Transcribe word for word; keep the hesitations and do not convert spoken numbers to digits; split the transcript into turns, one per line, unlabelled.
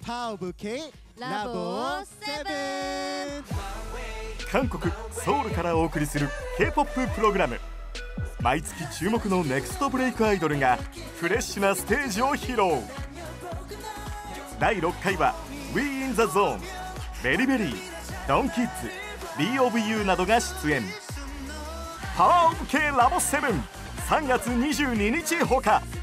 パワーオブ K ラボセブン。
韓国ソウルからお送りする K-ポップ プログラム。毎月注目のネクストブレイクアイドルがフレッシュなステージを披露。だいろっかいは We in the Zone、 ベリベリー、ドンキッズ、 B of You などが出演。パワーオブ K ラボセブンさんがつにじゅうににち放課。